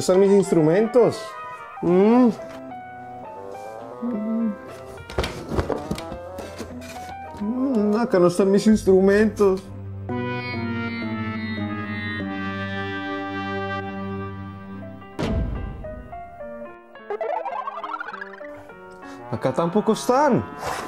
están mis instrumentos? Acá no están mis instrumentos. Acá tampoco están.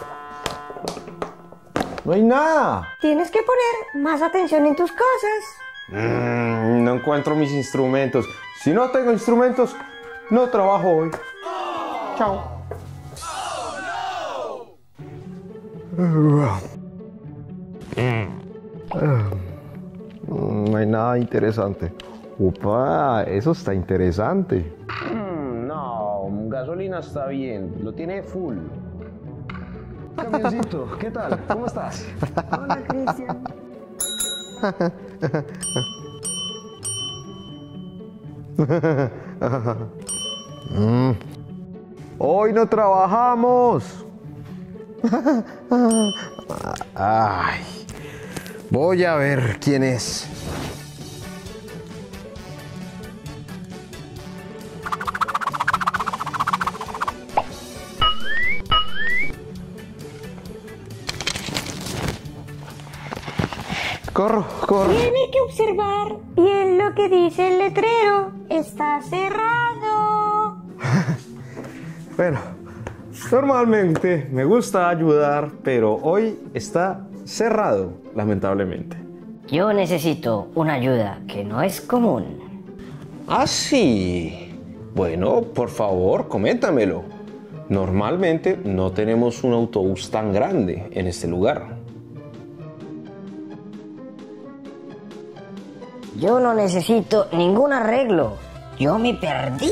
No hay nada. Tienes que poner más atención en tus cosas. No encuentro mis instrumentos. Si no tengo instrumentos, no trabajo hoy. Chao. No hay nada interesante. Upa, eso está interesante. No, gasolina está bien. Lo tiene full. Camioncito, ¿qué tal? ¿Cómo estás? Hola, Cristian. Hoy no trabajamos. Ay, voy a ver quién es. Corro, corro. Tiene que observar bien lo que dice el letrero. Está cerrado. Bueno, normalmente me gusta ayudar, pero hoy está cerrado, lamentablemente. Yo necesito una ayuda que no es común. ¿Ah, sí? Bueno, por favor, coméntamelo. Normalmente no tenemos un autobús tan grande en este lugar. Yo no necesito ningún arreglo. Yo me perdí.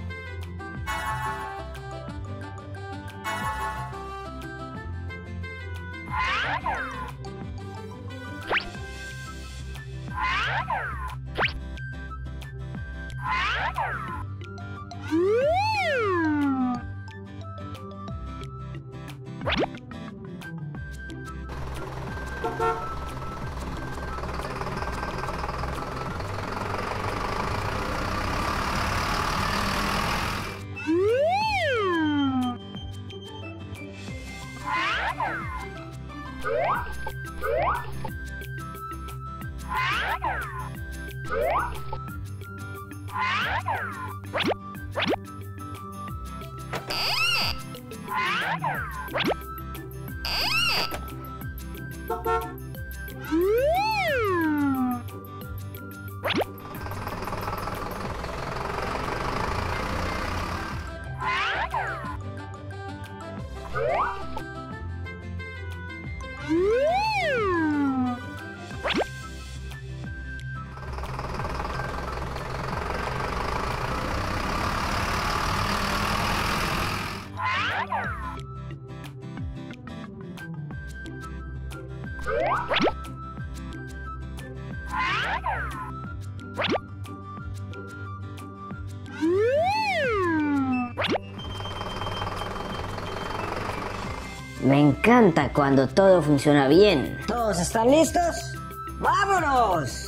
Me encanta cuando todo funciona bien. ¿Todos están listos? ¡Vámonos!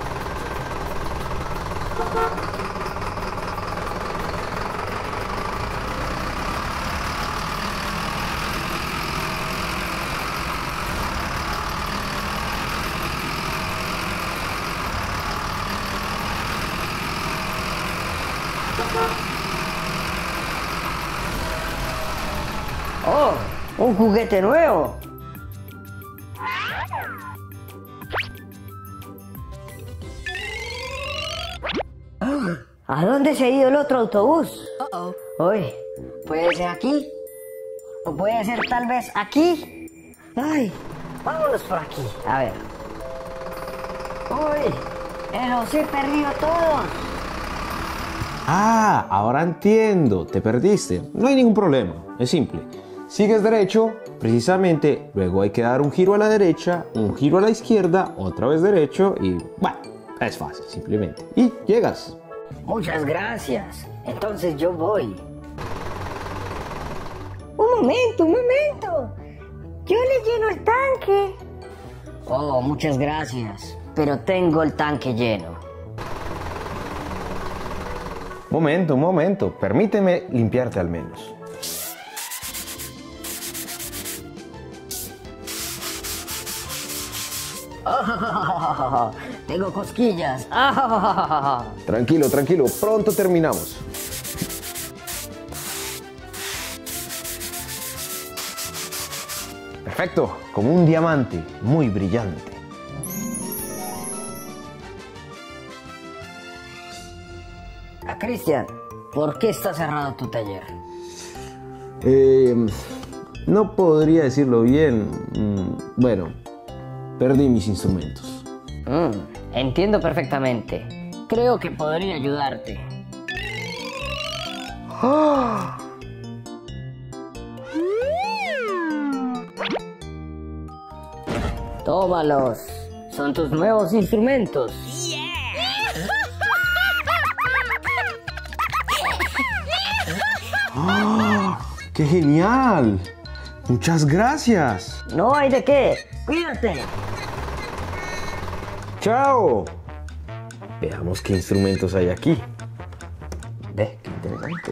¡Oh! ¡Un juguete nuevo! ¿A dónde se ha ido el otro autobús? Uy, ¿puede ser aquí? ¿O puede ser tal vez aquí? ¡Ay! Vámonos por aquí. A ver. ¡Uy! ¡Los he perdido todos! Ah, ahora entiendo. Te perdiste. No hay ningún problema. Es simple. Sigues derecho, precisamente, luego hay que dar un giro a la derecha, un giro a la izquierda, otra vez derecho y, bueno, es fácil, simplemente. Y llegas. Muchas gracias. Entonces yo voy. Un momento. Yo le lleno el tanque. Oh, muchas gracias. Pero tengo el tanque lleno. Un momento, permíteme limpiarte al menos. Tengo cosquillas. Tranquilo, tranquilo, pronto terminamos. Perfecto, como un diamante, muy brillante. Cristian, ¿por qué está cerrado tu taller? No podría decirlo bien. Bueno, perdí mis instrumentos. Entiendo perfectamente. Creo que podría ayudarte. ¡Ah! Tómalos. Son tus nuevos instrumentos. ¡Oh, ¡qué genial! ¡Muchas gracias! No hay de qué. Cuídate. ¡Chao! Veamos qué instrumentos hay aquí. Ve, qué interesante.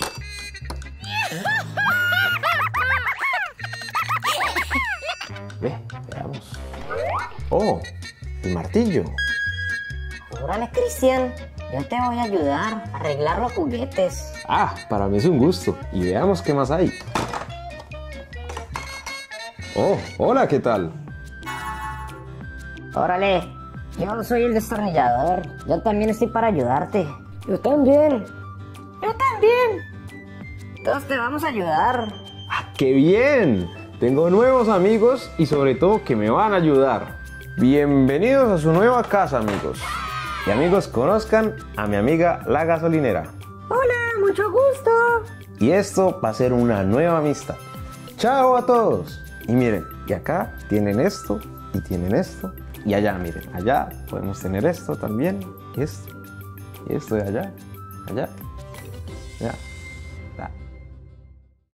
Ve, veamos. ¡Oh! El martillo. Órale, Cristian. Yo te voy a ayudar a arreglar los juguetes. Ah, para mí es un gusto. Y veamos qué más hay. Oh, hola, ¿qué tal? Órale, yo soy el destornillador. Yo también estoy para ayudarte. Yo también. Yo también. Todos te vamos a ayudar. ¡Ah, qué bien! Tengo nuevos amigos y sobre todo que me van a ayudar. Bienvenidos a su nueva casa, amigos. Y amigos, conozcan a mi amiga la gasolinera. Hola, mucho gusto. Y esto va a ser una nueva amistad. ¡Chao a todos! Y miren, y acá tienen esto y tienen esto. Y allá, miren, allá podemos tener esto también. Y esto de allá, allá. Ya.